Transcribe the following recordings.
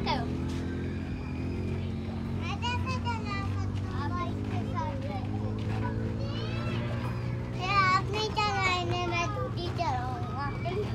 करो आप नहीं चलाएंगे मैं दूसरी चलाऊंगा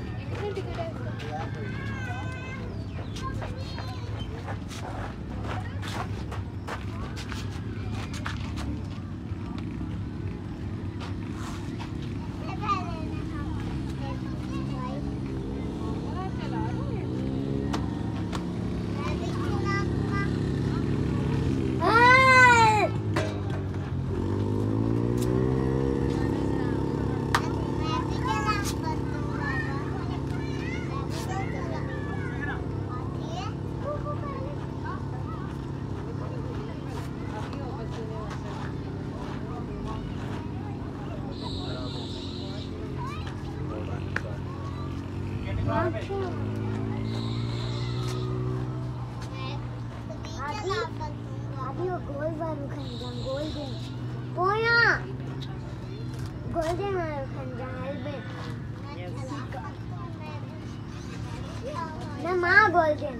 अभी वो गोल बार खंजा गोल्डन पोया गोल्डन बार खंजा हेलमेट ना माँ गोल्डन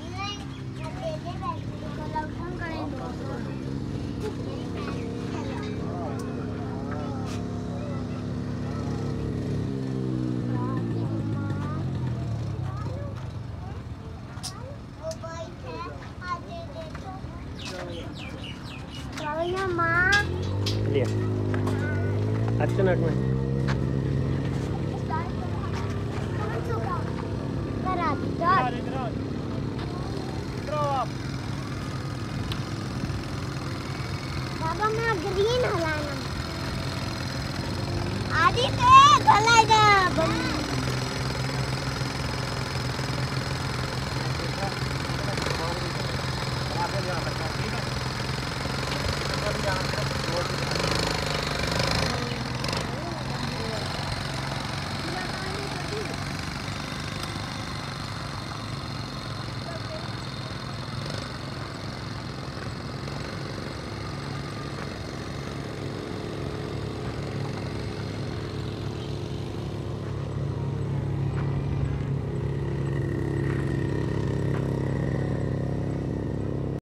लिया अच्छा नट में बाबा मैं ग्रीन हलाना आदि पे भला जा